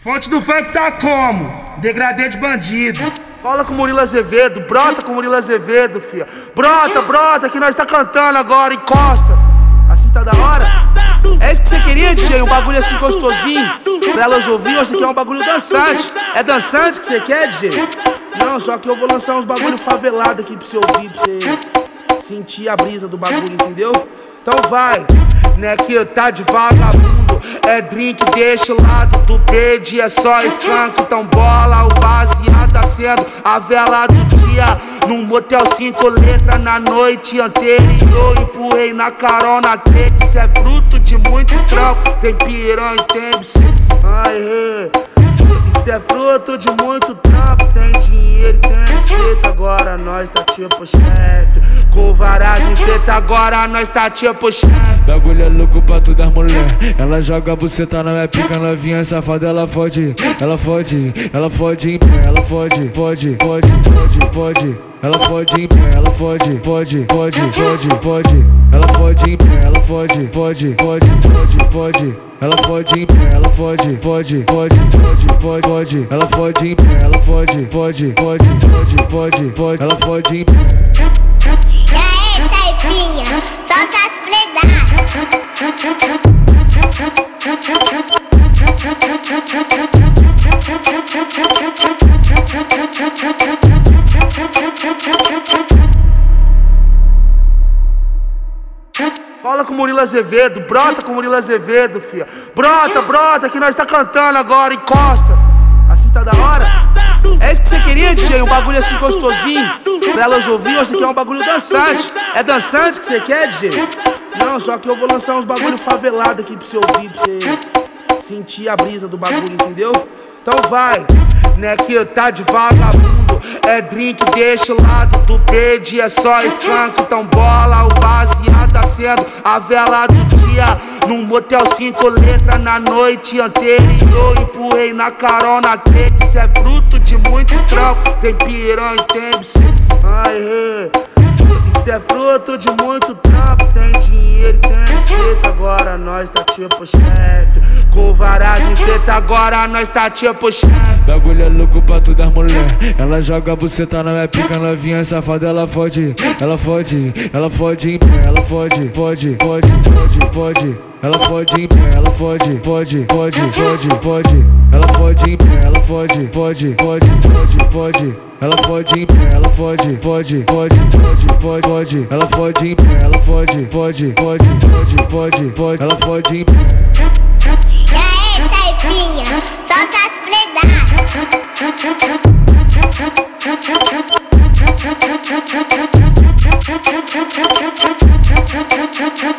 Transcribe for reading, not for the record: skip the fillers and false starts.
Fonte do funk tá como? Degradê de bandido. Cola com o Murilo Azevedo, brota com o Murilo Azevedo, fia. Brota, que nós tá cantando agora, encosta. Assim tá da hora? É isso que você queria, DJ? Um bagulho assim gostosinho pra elas ouvirem, ou você quer um bagulho dançante? É dançante que você quer, DJ? Não, só que eu vou lançar uns bagulho favelado aqui pra você ouvir, pra você sentir a brisa do bagulho, entendeu? Então vai, né, que tá de vagabundo. É drink, deixa o lado do verde, é só escanco. Então bola, o baseado acendo a vela do dia. Num motel 5 letras na noite anterior. Empurrei na carona, que isso é fruto de muito trampo. Tem piranha, tem bicho, isso é fruto de muito trampo. Tem dinheiro e tem receita. Agora nós tá tipo chefe. Com varado em preta, agora nós tá tipo chefe. Bagulho é louco pra todas as mulher. Ela joga buceta na minha pica, novinha safada, ela fode. Ela fode em pé, ela fode. Ela fode em pé, ela fode. Ela fode em pé, ela fode. Ela fode em pé, ela fode. Ela fode em pé, ela fode. Ela fode em pé. E aí, Taipinha, solta as pledadas. Cola com o Murilo Azevedo, brota com o Murilo Azevedo, fia. Brota, que nós tá cantando agora, encosta. Assim tá da hora? É isso que você queria, DJ? Um bagulho assim gostosinho pra elas ouvirem, ou você quer um bagulho dançante? É dançante que você quer, DJ? Não, só que eu vou lançar uns bagulho favelado aqui pra você ouvir, pra você sentir a brisa do bagulho, entendeu? Então vai, né, que tá de vagabundo. É drink, deixa o lado do verde, é só escanco. Então bola, o baseado acendo a vela do dia. Num motel 5 letras na noite anterior. Empurrei na carona, que isso é fruto de muito trampo. Tem piranha, tem bicho, isso é fruto de muito trampo. Tem dinheiro e tem receita. Agora nós tá tipo chefe. Com varado em preta, agora nós tá tipo chefe. Bagulho é louco pra todas as mulher. Ela joga buceta na minha pica, novinha safada, ela fode. Ela fode em pé, ela fode. Ela fode em pé, ela fode. Ela fode em pé, ela fode. Ela fode em pé, ela fode. Ela fode em pé, ela fode. Ela fode em pé. E aí, Taipinha, solta as pledadas.